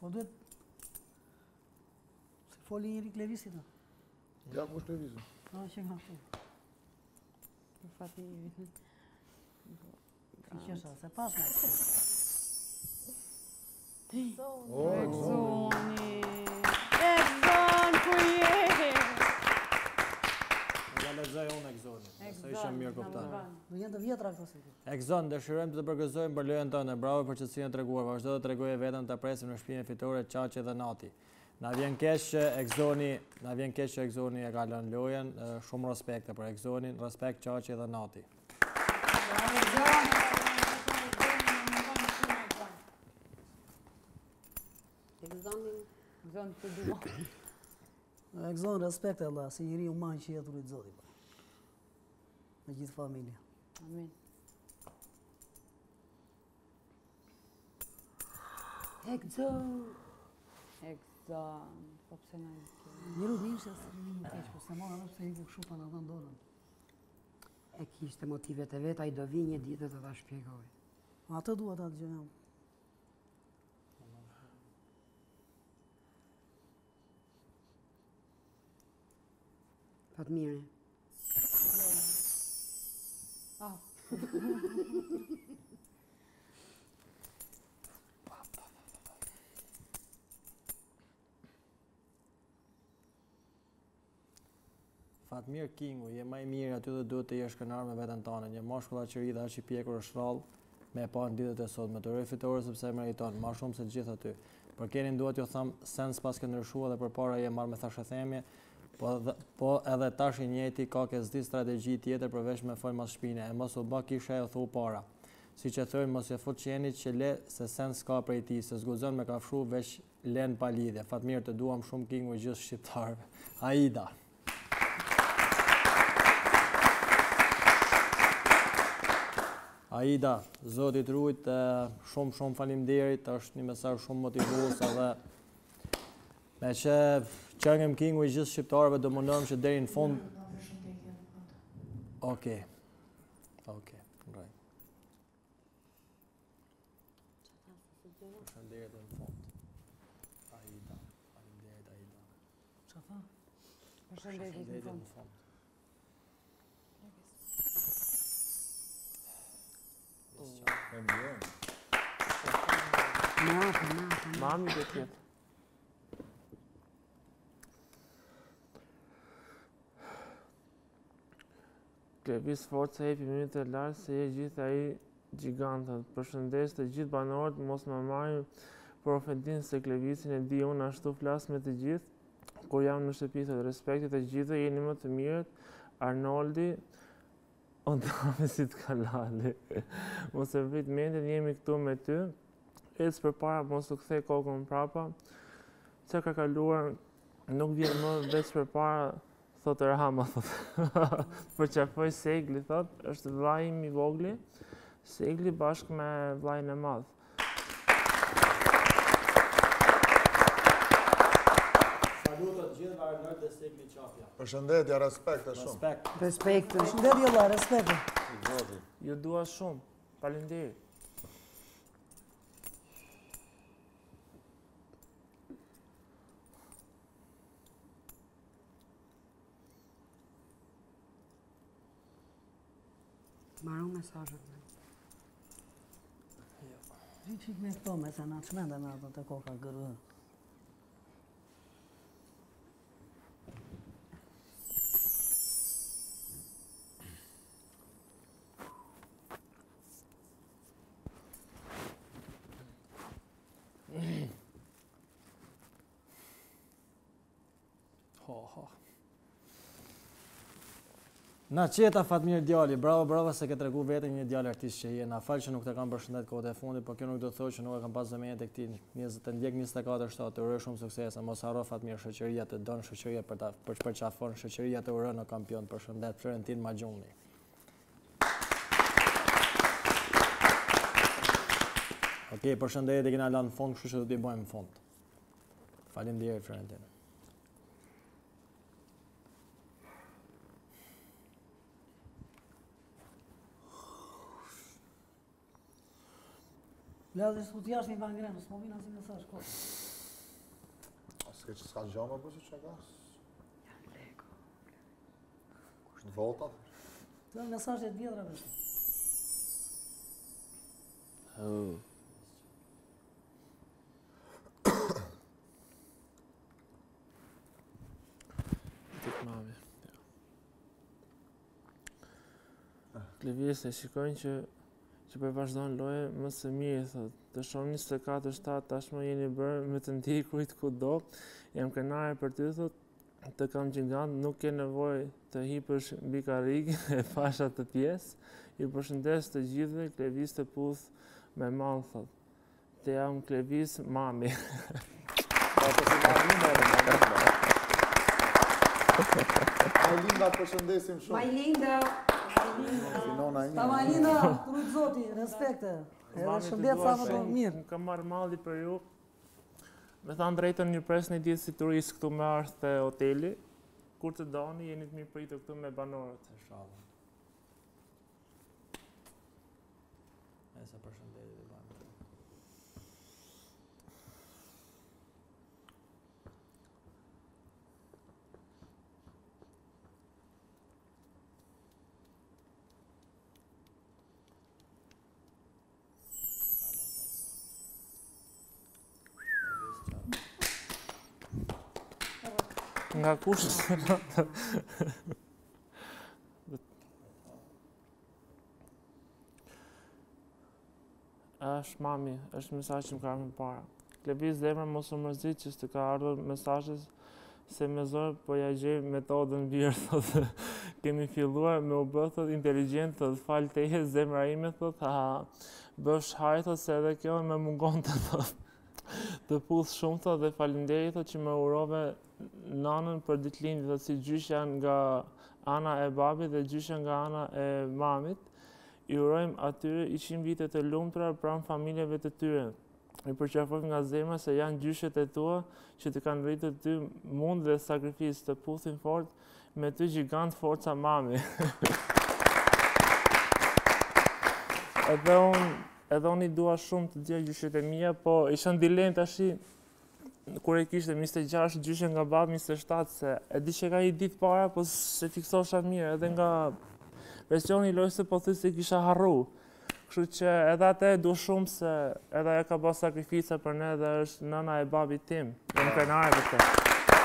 Po duhet... Se foli njëri Klevisi ta. Ja, ku është Klevisi? Që nga këtu. Për fati... Ti qesha, se pas me. Exoni! Exon, ku je? Ja lexoj unë Exoni, se isha mirë kuptar. Do jenë të vjetra këto si. Exon, dëshirojmë të të përgëzojmë për lojën tënde. Bravo për çështjen e treguar. Vazhdo të tregoje vetëm ta presim në shtëpinë fitore Çaqi dhe Nati. Na vjen keq që Exoni e ka lënë lojën. Shumë respekte për Exonin, respekt Çaqi dhe Nati. Exon të dua. Exon, respekt e Allah, si njëri u majnë që jetur i të zoti. Me gjithë familja. Amin. Exon, po pse nga i kjo? Njëru mirë që asë një më keq, po se mora dhe pse i ku shupa në të ndorën. E kishte motivet e veta, i do vi një ditë të ta shpjegoj. Atë duhet atë gjë jam. Fatmiri. Ah. Fatmir Kingu, je më i mirë aty dhe duhet të jesh kënaqur me veten tënde. Një mashkull aqëri dhe aq i pjekur është rrallë me pa në ditët e sotme. Të roj fitore sepse e meriton, më shumë se të gjithë aty. Për Kenin duhet ju them sens pas ke ndryshuar dhe përpara je marrë me thashëthemje, po edhe tash i njëjti ka ke s'di strategji tjetër përveç me fol mas shpine, e mos u bë kisha e thu para. Siç e thojnë mos e fut qenit që le se sens ka prej tij, se zguzon me kafshu veç len pa lidhje. Fatmir, të duam shumë Kingu i gjithë shqiptarëve. Aida. Aida, Zotit rujt, shumë faleminderit, është një mesazh shumë motivues edhe me që qëngëm Kingu i gjithë shqiptarëve do mundojmë që deri në fund. Okej, ndroj. Përshëndetje në fund. Aida, faleminderit Aida. Qa tha? Përshëndetje në fund. Mami do tjetë. Klevis forca e pimit e lartë se e gjithë ai gjigantët. Përshëndes të gjithë banorët, mos më marrin për ofendim se Klevisin e di unë ashtu flas me të gjithë. Kur jam në shtëpi të respektit të gjithë, jeni më të mirët. Arnoldi, o dame si të kalali. Mos e vrit mendjen, jemi këtu me ty. Ecë përpara, mos u kthe kokën prapa. Çka ka kaluar nuk vjen më veç përpara. Thotë Rahama, thotë. Përqafoj Segli, thotë, është vllai im i vogli, Segli bashkë me vllajin e madh. Salutot gjithë Arnold dhe Segli Qapja. Përshëndetje, respekte shumë. Respekt. Përshëndetje Allah, respekte. Ju dua shumë. Faleminderit. Marrë mesazhet. Qik me këto me se na çmende me ato të koka gërë. Na qeta Fatmir djali, bravo se ke tregu vetën një djalë artist që je. Na fal që nuk të kam përshëndet kohët e fundit, por kjo nuk do të thotë që nuk e kam pas zëmenjët e këtij 24/7. Të uroj shumë suksese. Mos harro Fatmir, shoqëria të don, shoqëria për përqafon, shoqëria të uron në kampion. Përshëndet Florentin Maxhuni. Okej, përshëndetje kena lënë në fund, kështu që do t'i bëjmë në fund. Faleminderit Florentin. Ladhe s'u t'jash një bangrenë, s'mo vina si mesazh kohë. S'ka gjama për që ka? Voltat? Të janë mesazhe të vjetra vetë. Oh. Tek mami. Lëviz e shikojnë që për vazhdojnë loje më së mirë, thot. Të shoh 24/7 tashmë jeni bërë me të ndjekurit kudo. Jam krenare për ty, thot. Të kam gjigant, nuk ke nevojë të hipësh mbi karrigë e fasha të pjesë. Ju përshëndes të gjithëve, Klevis të puth me mall, thot. Te jam Klevis mami. Majlinda përshëndesim shumë. Majlinda! Sinona Ta ime. Malina, trujt zoti, respekte. Edhe shëndet sa më të mirë. Kam marrë malli për ju. Me thanë drejtën një pres një ditë si turist këtu me ardhë të hoteli. Kur të doni, jeni të mirë pritur këtu me banorët. Inshallah. Nëse përshëndetje të banorët. Nga kush është mami, është mesazh që më ka ardhur para. Klevis zemra mos u mërzit që s'të ka ardhur mesazhe se me zor po ja gjej metodën mirë, thotë. Kemi filluar me u bë thotë inteligjent, thotë, fal teje zemra ime, thotë, bësh haj, thotë, se edhe kjo më mungon thotë. Të puth shumë, thotë, dhe faleminderit, thotë, që më urove nanën për ditëlindjen, thotë, si gjyshja nga ana e babit dhe gjyshja nga ana e mamit. I urojmë atyre 100 vite të lumtura pranë familjeve të tyre. I përqafojmë nga zemra se janë gjyshet e tua që të kanë rritur ty mund dhe sakrificë, të puthin fort me ty gjigant forca mami. Edhe unë i dua shumë të gjitha gjyshet e mia, po isha në dilemë tashi kur e kishte 26 gjyshe nga babi 27, se e di që ka i ditë para, po se fiksosha mirë edhe nga versioni i lojës se po thjesht se kisha harru. Kështu që edhe atë e du shumë se edhe ajo ka bërë sakrifica për ne dhe është nëna e babit tim. Jam krenare për të.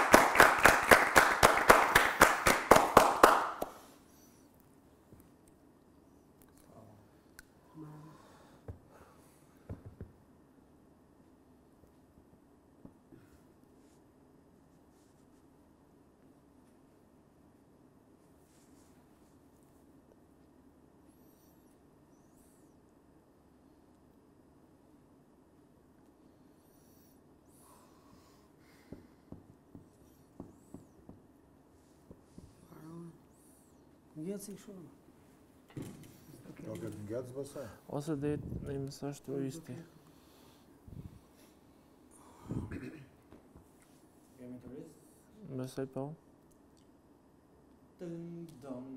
Ngjetë si kështu. Do këtë ngecë bëse? Ose dhe në i mesazh turisti. Kemi turist? Besoj po. Dëm.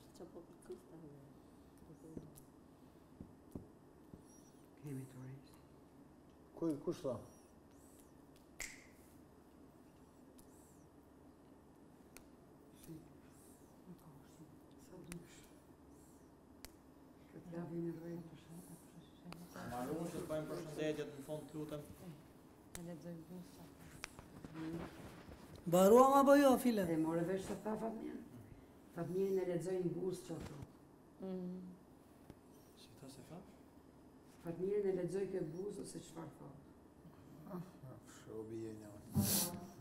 Kemi turist. Kush tha? Marrun që të bëjmë përshëndetjet në fund të lutem. E lexoj busta. Mbaruam apo jo, file? E more vesh se tha Fatmir. Fatmirin e lexoj në buzë që ato. Si ta se tha? Fatmirin e lexoj ke buzë ose çfarë thot. Shobi e një.